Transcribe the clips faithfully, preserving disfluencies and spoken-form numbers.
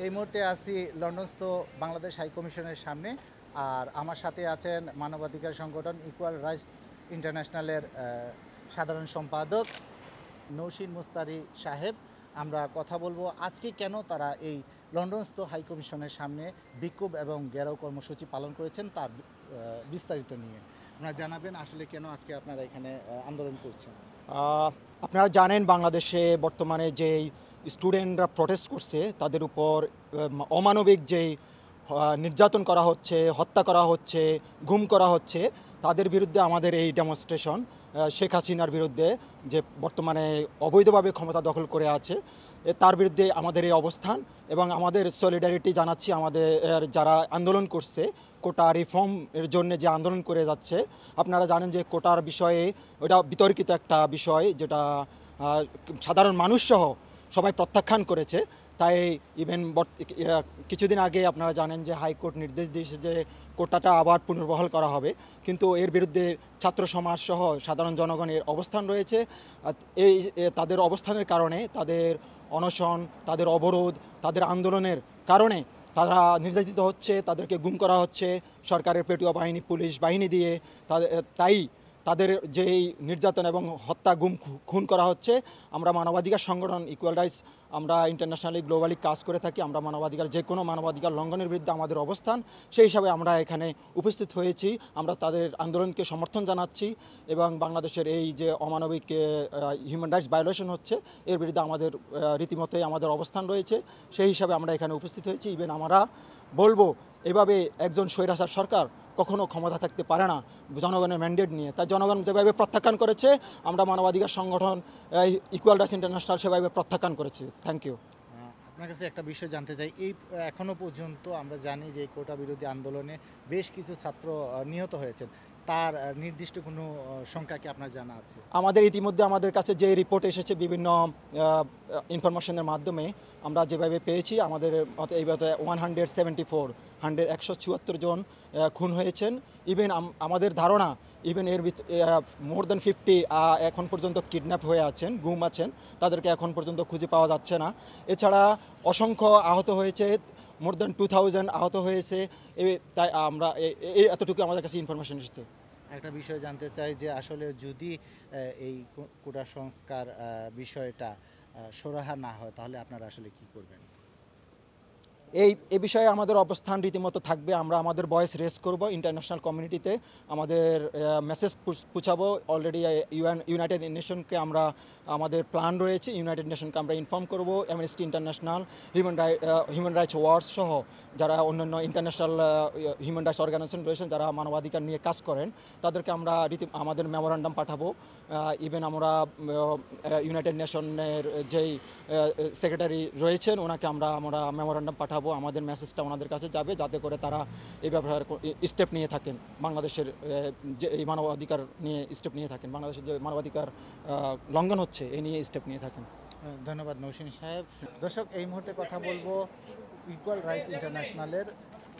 এই মুহূর্তে আছি লন্ডনস্থ বাংলাদেশ হাই কমিশনের সামনে। আর আমার সাথে আছেন মানবাধিকার সংগঠন ইকুয়াল রাইটস ইন্টারন্যাশনালের সাধারণ সম্পাদক নৌশিন মুস্তারি সাহেব। আমরা কথা বলবো আজকে কেন তারা এই লন্ডনস্থ হাই কমিশনের সামনে বিক্ষোভ এবং ঘেরাও কর্মসূচি পালন করেছেন তার বিস্তারিত নিয়ে আপনারা জানাবেন। আসলে কেন আজকে আপনারা এখানে আন্দোলন করছেন? আপনারা জানেন বাংলাদেশে বর্তমানে যেই স্টুডেন্টরা প্রটেস্ট করছে তাদের উপর অমানবিক যেই নির্যাতন করা হচ্ছে, হত্যা করা হচ্ছে, গুম করা হচ্ছে, তাদের বিরুদ্ধে আমাদের এই ডেমনস্ট্রেশন। শেখ হাসিনার বিরুদ্ধে যে বর্তমানে অবৈধভাবে ক্ষমতা দখল করে আছে তার বিরুদ্ধে আমাদের এই অবস্থান এবং আমাদের সলিডারিটি জানাচ্ছি আমাদের যারা আন্দোলন করছে কোটা রিফর্মের জন্য যে আন্দোলন করে যাচ্ছে। আপনারা জানেন যে কোটার বিষয়ে ওটা বিতর্কিত একটা বিষয় যেটা সাধারণ মানুষসহ সবাই প্রত্যাখ্যান করেছে। তাই ইভেন কিছুদিন আগে আপনারা জানেন যে হাইকোর্ট নির্দেশ দিয়েছে যে কোটাটা আবার পুনর্বহাল করা হবে, কিন্তু এর বিরুদ্ধে ছাত্র সমাজ সহ সাধারণ জনগণের অবস্থান রয়েছে। এই তাদের অবস্থানের কারণে, তাদের অনশন, তাদের অবরোধ, তাদের আন্দোলনের কারণে তারা নির্যাতিত হচ্ছে, তাদেরকে গুম করা হচ্ছে সরকারের পেটুয়া বাহিনী, পুলিশ বাহিনী দিয়ে। তাই তাদের যেই নির্যাতন এবং হত্যা, গুম, খুন করা হচ্ছে, আমরা মানবাধিকার সংগঠন ইকুয়াল রাইটস আমরা ইন্টারন্যাশনালি গ্লোবালি কাজ করে থাকি। আমরা মানবাধিকার যে কোনো মানবাধিকার লঙ্ঘনের বিরুদ্ধে আমাদের অবস্থান, সেই হিসাবে আমরা এখানে উপস্থিত হয়েছি। আমরা তাদের আন্দোলনকে সমর্থন জানাচ্ছি এবং বাংলাদেশের এই যে অমানবিক হিউম্যান রাইটস ভায়োলেশন হচ্ছে এর বিরুদ্ধে আমাদের রীতিমতোই আমাদের অবস্থান রয়েছে। সেই হিসাবে আমরা এখানে উপস্থিত হয়েছি। ইভেন আমরা বলবো এভাবে একজন স্বৈরাচার সরকার কখনো ক্ষমতা থাকতে পারে না জনগণের ম্যান্ডেট নিয়ে। তাই জনগণ যেভাবে প্রত্যাখ্যান করেছে আমরা মানবাধিকার সংগঠন ইকুয়াল রাইটস ইন্টারন্যাশনাল সেভাবে প্রত্যাখ্যান করেছি। Thank you. আপনার কাছে একটা বিষয় জানতে চাই, এই এখনও পর্যন্ত আমরা জানি যে কোটা বিরোধী আন্দোলনে বেশ কিছু ছাত্র নিহত হয়েছেন, তার নির্দিষ্ট কোনো সংখ্যা কি আপনার জানা আছে? আমাদের ইতিমধ্যে আমাদের কাছে যে রিপোর্ট এসেছে বিভিন্ন ইনফরমেশনের মাধ্যমে আমরা যেভাবে পেয়েছি, আমাদের মতে এইভাবে one hundred seventy four hundred একশো চুয়াত্তর জন খুন হয়েছেন। ইভেন আমাদের ধারণা ইভেন এর মোর দ্যান ফিফটি এখন পর্যন্ত কিডন্যাপ হয়ে আছেন, গুম আছেন, তাদেরকে এখন পর্যন্ত খুঁজে পাওয়া যাচ্ছে না। এছাড়া অসংখ্য আহত হয়েছে, মোর দ্যান টু থাউজেন্ড আহত হয়েছে। তাই আমরা এই এতটুকু আমাদের কাছে ইনফরমেশন এসেছে। একটা বিষয় জানতে চাই যে আসলে যদি এই কোটা সংস্কার বিষয়টা সুরাহা না হয় তাহলে আপনারা আসলে কি করবেন? এই এ বিষয়ে আমাদের অবস্থান রীতিমতো থাকবে। আমরা আমাদের ভয়েস রেজ করব ইন্টারন্যাশনাল কমিউনিটিতে, আমাদের মেসেজ পুছাবো। অলরেডি ইউএন ইউনাইটেড নেশনকে আমরা আমাদের প্ল্যান রয়েছে, ইউনাইটেড নেশনকে আমরা ইনফর্ম করব। Amnesty International, human right human rights watch সহ যারা অন্যান্য ইন্টারন্যাশনাল হিউম্যান রাইটস অর্গানাইজেশন রয়েছেন যারা মানবাধিকার নিয়ে কাজ করেন, তাদেরকে আমরা রীতি আমাদের মেমোরান্ডাম পাঠাবো। ইভেন আমরা ইউনাইটেড নেশনের যেই সেক্রেটারি রয়েছেন ওনাকে আমরা আমরা মেমোরান্ডাম পাঠাবো। আমাদের মেসেজটা ওনাদের কাছে যাবে যাতে করে তারা এই ব্যাপারে স্টেপ নিয়ে থাকেন, বাংলাদেশের যে এই মানবাধিকার নিয়ে স্টেপ নিয়ে থাকেন, বাংলাদেশের যে মানবাধিকার লঙ্ঘন হচ্ছে এই নিয়ে স্টেপ নিয়ে থাকেন। ধন্যবাদ নৌশিন সাহেব। দর্শক, এই মুহূর্তে কথা বলবো ইকুয়াল রাইটস ইন্টারন্যাশনালের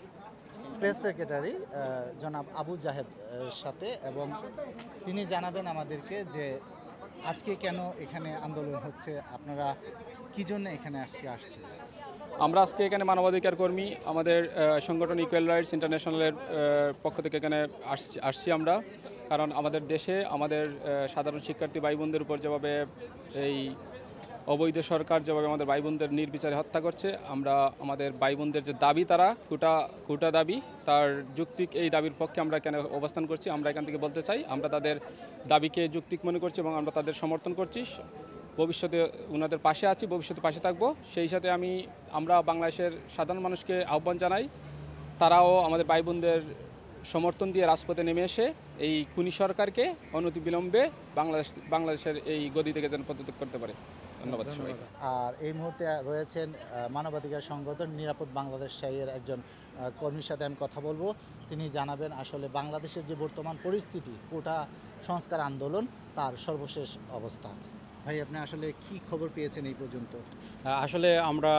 প্রেস সেক্রেটারি জনাব আবু জাহেদ সাথে, এবং তিনি জানাবেন আমাদেরকে যে আজকে কেন এখানে আন্দোলন হচ্ছে, আপনারা কী জন্য এখানে আজকে আসছেন। আমরা আজকে এখানে মানবাধিকার কর্মী আমাদের সংগঠন ইকুয়াল রাইটস ইন্টারন্যাশনালের পক্ষ থেকে এখানে আসছি আসছি আমরা কারণ আমাদের দেশে আমাদের সাধারণ শিক্ষার্থী ভাই বোনদের উপর যেভাবে এই অবৈধ সরকার যেভাবে আমাদের ভাই বোনদের নির্বিচারে হত্যা করছে, আমরা আমাদের ভাই বোনদের যে দাবি তারা কোটা কোটা দাবি, তার যৌক্তিক এই দাবির পক্ষে আমরা এখানে অবস্থান করছি। আমরা এখান থেকে বলতে চাই আমরা তাদের দাবিকে যৌক্তিক মনে করছি এবং আমরা তাদের সমর্থন করছি। ভবিষ্যতে ওনাদের পাশে আছি, ভবিষ্যতে পাশে থাকবো। সেই সাথে আমি আমরা বাংলাদেশের সাধারণ মানুষকে আহ্বান জানাই তারাও আমাদের ভাই বোনদের সমর্থন দিয়ে রাজপথে নেমে এসে এই খুনি সরকারকে অনতিবিলম্বে বাংলাদেশ বাংলাদেশের এই গদি থেকে যেন পদত্যাগ করতে পারে। ধন্যবাদ সবাই। আর এই মুহূর্তে রয়েছেন মানবাধিকার সংগঠন নিরাপদ বাংলাদেশ এর একজন কর্মীর সাথে আমি কথা বলবো। তিনি জানাবেন আসলে বাংলাদেশের যে বর্তমান পরিস্থিতি, কোটা সংস্কার আন্দোলন তার সর্বশেষ অবস্থা। ভাই, আপনি আসলে কি খবর পেয়েছেন এই পর্যন্ত? আসলে আমরা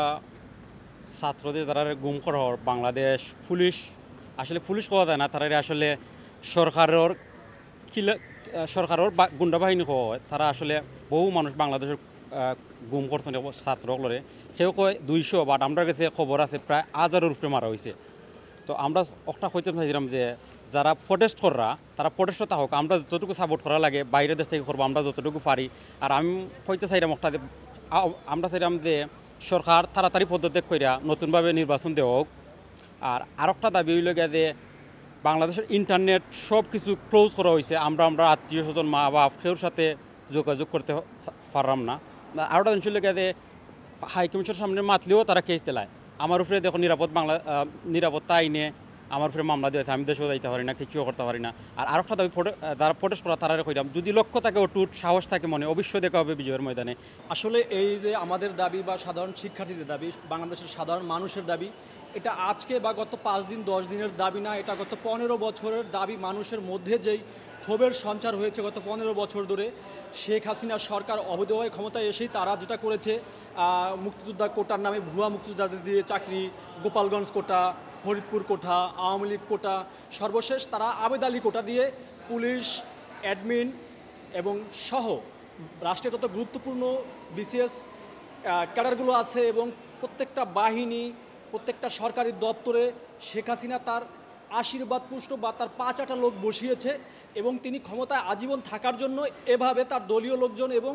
ছাত্রদের যারা গুম করা হওয়ার বাংলাদেশ পুলিশ আসলে পুলিশ করা যায় না, তারা আসলে সরকারের কিলা সরকারের গুন্ডা বাহিনী হওয়া হয়। তারা আসলে বহু মানুষ বাংলাদেশের গুম করছেন ছাত্রগুলোরে সেও কয় দুইশো বাট আমরা কাছে খবর আছে প্রায় হাজারের উপরে মারা হয়েছে। তো আমরা একটা হইতে চাইছিলাম যে যারা প্রটেস্ট কররা তারা প্রটেস্টটা হোক, আমরা যতটুকু সাপোর্ট করা লাগে বাইরের দেশ থেকে করবো আমরা যতটুকু পারি। আর আমি হইতে চাইলাম একটা যে আমরা চাইলাম যে সরকার তাড়াতাড়ি পদত্যাগ কইরা নতুনভাবে নির্বাচন দেওয়া হোক। আর আরেকটা দাবি হইল গিয়ে যে বাংলাদেশের ইন্টারনেট সব কিছু ক্লোজ করা হয়েছে, আমরা আমরা আত্মীয় স্বজন মা বাপ কেউর সাথে যোগাযোগ করতে পারলাম না। আরেকটা জিনিস হইল গিয়ে যে হাই কমিশনের সামনে মাতলেও তারা কেস দিলায় আমার উপরে দেখো নিরাপদ বাংলা নিরাপত্তা আইনে আমার উপরে মামলা দিয়েছে, আমি দেশেও যাইতে পারি না, কিছুও করতে পারি না। আর আরেকটা দাবি যারা প্রটেস্ট করা তারা কইলাম যদি লক্ষ্য থাকে অটুট সাহস থাকে মনে অবশ্যই দেখা হবে বিজয়ের ময়দানে। আসলে এই যে আমাদের দাবি বা সাধারণ শিক্ষার্থীদের দাবি, বাংলাদেশের সাধারণ মানুষের দাবি, এটা আজকে বা গত পাঁচ দিন দশ দিনের দাবি না, এটা গত পনেরো বছরের দাবি। মানুষের মধ্যে যেই ক্ষোভের সঞ্চার হয়েছে গত পনেরো বছর ধরে, শেখ হাসিনা সরকার অবৈধভাবে ক্ষমতায় এসেই তারা যেটা করেছে, মুক্তিযোদ্ধা কোটার নামে ভুয়া মুক্তিযোদ্ধাদের দিয়ে চাকরি, গোপালগঞ্জ কোটা, ফরিদপুর কোটা, আওয়ামী লীগ কোটা, সর্বশেষ তারা আবেদ আলী কোটা দিয়ে পুলিশ, অ্যাডমিন এবং সহ রাষ্ট্রের যত গুরুত্বপূর্ণ বিসিএস ক্যাডারগুলো আছে এবং প্রত্যেকটা বাহিনী, প্রত্যেকটা সরকারি দপ্তরে শেখ হাসিনা তার আশীর্বাদ পুষ্ট বা তার পাঁচ আটা লোক বসিয়েছে এবং তিনি ক্ষমতায় আজীবন থাকার জন্য এভাবে তার দলীয় লোকজন এবং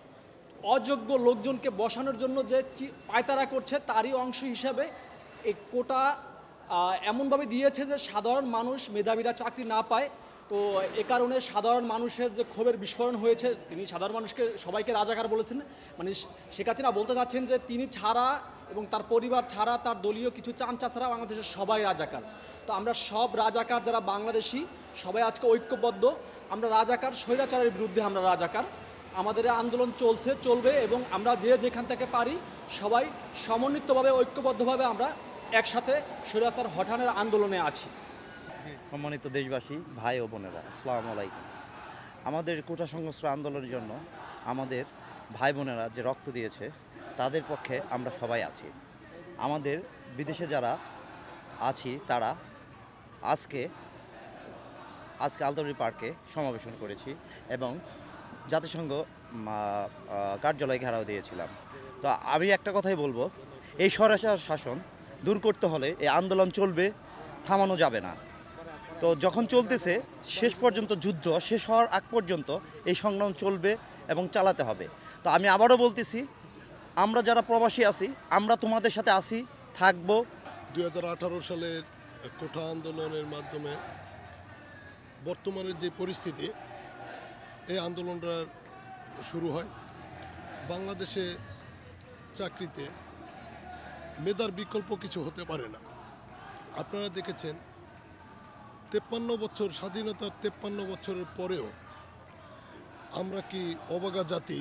অযোগ্য লোকজনকে বসানোর জন্য যে পায়তারা করছে তারই অংশ হিসাবে এই কোটা এমনভাবে দিয়েছে যে সাধারণ মানুষ মেধাবীরা চাকরি না পায়। তো এ কারণে সাধারণ মানুষের যে ক্ষোভের বিস্ফোরণ হয়েছে, তিনি সাধারণ মানুষকে সবাইকে রাজাকার বলেছেন। মানে শেখ হাসিনা বলতে চাচ্ছেন যে তিনি ছাড়া এবং তার পরিবার ছাড়া তার দলীয় কিছু চামচা ছাড়া বাংলাদেশের সবাই রাজাকার। তো আমরা সব রাজাকার যারা বাংলাদেশি সবাই আজকে ঐক্যবদ্ধ, আমরা রাজাকার, স্বৈরাচারের বিরুদ্ধে আমরা রাজাকার। আমাদের আন্দোলন চলছে, চলবে এবং আমরা যে যেখান থেকে পারি সবাই সমন্বিতভাবে ঐক্যবদ্ধভাবে আমরা একসাথে স্বৈরাচার হটানোর আন্দোলনে আছি। সম্মানিত দেশবাসী, ভাই ও বোনেরা, আসসালামু আলাইকুম। আমাদের কোটা সংস্কার আন্দোলনের জন্য আমাদের ভাই বোনেরা যে রক্ত দিয়েছে তাদের পক্ষে আমরা সবাই আছি। আমাদের বিদেশে যারা আছি তারা আজকে আজকে আলদরি পার্কে সমাবেশন করেছি এবং জাতিসংঘ কার্যালয় ঘেরাও দিয়েছিলাম। তো আমি একটা কথাই বলবো, এই স্বৈরাচার শাসন দূর করতে হলে এই আন্দোলন চলবে, থামানো যাবে না। তো যখন চলতেছে শেষ পর্যন্ত যুদ্ধ শেষ হওয়ার আগ পর্যন্ত এই সংগ্রাম চলবে এবং চালাতে হবে। তো আমি আবারও বলতেছি, আমরা যারা প্রবাসী আছি আমরা তোমাদের সাথে আছি, থাকবো। দুই হাজার আঠারো সালের কোটা আন্দোলনের মাধ্যমে বর্তমানের যে পরিস্থিতি, এই আন্দোলনটা শুরু হয়। বাংলাদেশে চাকরিতে মেধার বিকল্প কিছু হতে পারে না। আপনারা দেখেছেন তেপ্পান্ন বছর স্বাধীনতার তেপ্পান্ন বছরের পরেও আমরা কি অবাগা জাতি,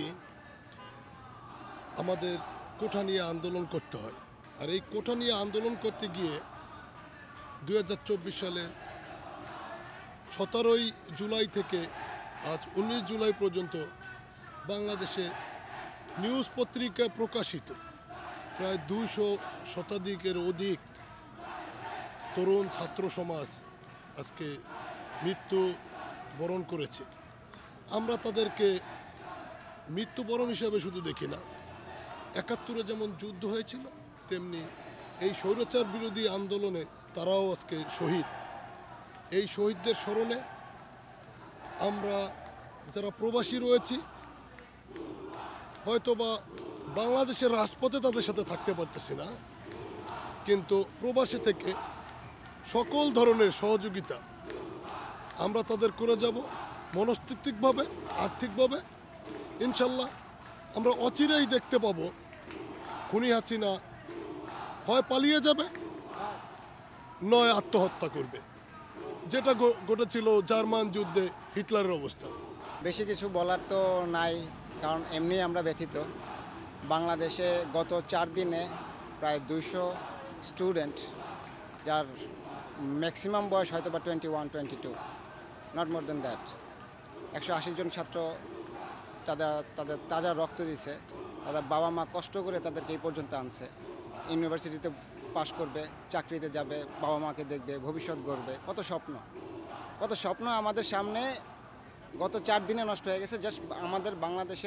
আমাদের কোটা নিয়ে আন্দোলন করতে হয়। আর এই কোটা নিয়ে আন্দোলন করতে গিয়ে দুই হাজার চব্বিশ সালের সতেরোই জুলাই থেকে আজ উনিশ জুলাই পর্যন্ত বাংলাদেশে নিউজ পত্রিকায় প্রকাশিত প্রায় দুইশো শতাধিকের অধিক তরুণ ছাত্র সমাজ আজকে মৃত্যু বরণ করেছে। আমরা তাদেরকে মৃত্যুবরণ হিসাবে শুধু দেখি না, একাত্তরে যেমন যুদ্ধ হয়েছিল তেমনি এই স্বৈরাচার বিরোধী আন্দোলনে তারাও আজকে শহীদ। এই শহীদদের স্মরণে আমরা যারা প্রবাসী রয়েছি হয়তোবা বাংলাদেশের রাজপথে তাদের সাথে থাকতে পারতেছি না, কিন্তু প্রবাসী থেকে সকল ধরনের সহযোগিতা আমরা তাদের করে যাব মনস্তাত্ত্বিকভাবে, আর্থিকভাবে। ইনশাল্লাহ আমরা অচিরেই দেখতে পাবো খুনি হাসিনা হয় পালিয়ে যাবে নয় আত্মহত্যা করবে, যেটা ঘটেছিল জার্মান যুদ্ধে হিটলারের অবস্থা। বেশি কিছু বলার তো নাই, কারণ এমনি আমরা ব্যথিত। বাংলাদেশে গত চার দিনে প্রায় দুইশো স্টুডেন্ট, যার ম্যাক্সিমাম বয়স হয়তো বা twenty one twenty two, not more than that, একশো আশি জন ছাত্র তাদের তাদের তাজা রক্ত দিছে, তাদের বাবা মা কষ্ট করে তাদেরকে এই পর্যন্ত আনছে। ইউনিভার্সিটিতে পাশ করবে, চাকরিতে যাবে, বাবা মাকে দেখবে, ভবিষ্যৎ গড়বে, কত স্বপ্ন কত স্বপ্ন আমাদের সামনে গত চার দিনে নষ্ট হয়ে গেছে। জাস্ট আমাদের বাংলাদেশের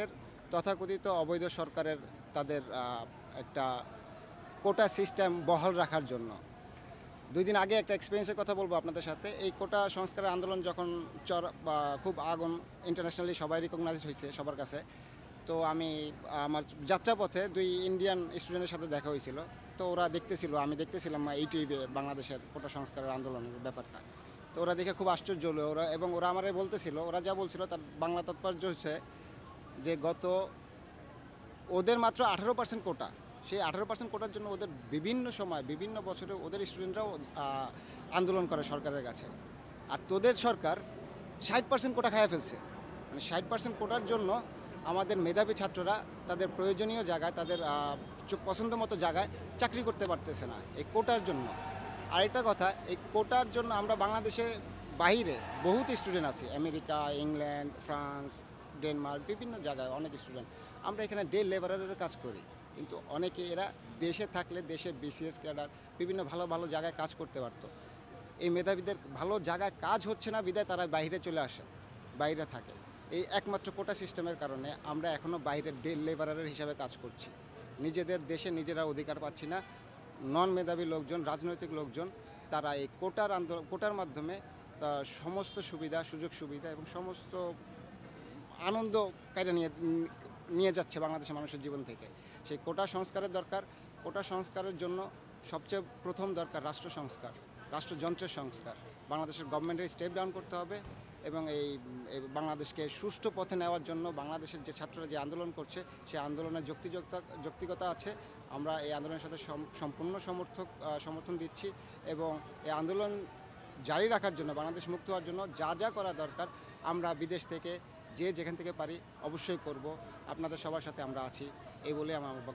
তথাকথিত অবৈধ সরকারের তাদের আহ, একটা কোটা সিস্টেম বহাল রাখার জন্য। দুই দিন আগে একটা এক্সপিরিয়েন্সের কথা বলবো আপনাদের সাথে। এই কোটা সংস্কারের আন্দোলন যখন চর বা খুব আগুন ইন্টারন্যাশনালি সবাই রিকগনাইজ হয়েছে সবার কাছে, তো আমি আমার যাত্রাপথে দুই ইন্ডিয়ান স্টুডেন্টের সাথে দেখা হয়েছিল। তো ওরা দেখতেছিল, আমি দেখতেছিলাম এই টিভিতে বাংলাদেশের কোটা সংস্কারের আন্দোলনের ব্যাপারটা। তো ওরা দেখে খুব আশ্চর্য হলো ওরা, এবং ওরা আমারে বলতেছিল, ওরা যা বলছিল তার বাংলা তাৎপর্য হচ্ছে যে গত ওদের মাত্র আঠারো পার্সেন্ট কোটা, সেই আঠারো পার্সেন্ট কোটার জন্য ওদের বিভিন্ন সময় বিভিন্ন বছরে ওদের স্টুডেন্টরাও আহ, আন্দোলন করে সরকারের কাছে। আর তোদের সরকার ষাট পার্সেন্ট কোটা খাইয়া ফেলছে। মানে ষাট পার্সেন্ট কোটার জন্য আমাদের মেধাবী ছাত্ররা তাদের প্রয়োজনীয় জায়গায়, তাদের আহ, চ- পছন্দ মতো জায়গায় চাকরি করতে পারতেছে না এই কোটার জন্য। আরেকটা কথা, এই কোটার জন্য আমরা বাংলাদেশে বাইরে বহুত স্টুডেন্ট আছি, আমেরিকা, ইংল্যান্ড, ফ্রান্স, ডেনমার্ক, বিভিন্ন জায়গায় অনেক স্টুডেন্ট। আমরা এখানে ডে লেবারের কাজ করি, কিন্তু অনেকে এরা দেশে থাকলে দেশে বিসিএস ক্যাডার বিভিন্ন ভালো ভালো জায়গায় কাজ করতে পারতো। এই মেধাবীদের ভালো জায়গায় কাজ হচ্ছে না বিধায় তারা বাইরে চলে আসে, বাইরে থাকে। এই একমাত্র কোটা সিস্টেমের কারণে আমরা এখনও বাইরের ডে লেবারের হিসাবে কাজ করছি, নিজেদের দেশে নিজেরা অধিকার পাচ্ছি না। নন মেধাবী লোকজন, রাজনৈতিক লোকজন, তারা এই কোটার আন্দোলন কোটার মাধ্যমে তা সমস্ত সুবিধা, সুযোগ সুবিধা এবং সমস্ত আনন্দ কায়দা নিয়ে নিয়ে যাচ্ছে বাংলাদেশের মানুষের জীবন থেকে। সেই কোটা সংস্কারের দরকার। কোটা সংস্কারের জন্য সবচেয়ে প্রথম দরকার রাষ্ট্র সংস্কার, রাষ্ট্রযন্ত্রের সংস্কার। বাংলাদেশের গভর্নমেন্টের স্টেপ ডাউন করতে হবে এবং এই এই বাংলাদেশকে সুষ্ঠু পথে নেওয়ার জন্য বাংলাদেশের যে ছাত্ররা যে আন্দোলন করছে সেই আন্দোলনের যৌক্তিকতা যৌক্তিকতা আছে। আমরা এই আন্দোলনের সাথে সম- সম্পূর্ণ সমর্থক আহ, সমর্থন দিচ্ছি এবং এই আন্দোলন জারি রাখার জন্য, বাংলাদেশ মুক্ত হওয়ার জন্য যা যা করা দরকার আমরা বিদেশ থেকে যে যেখান থেকে পারি অবশ্যই করব। আপনাদের সবার সাথে আমরা আছি, এই বলে আমার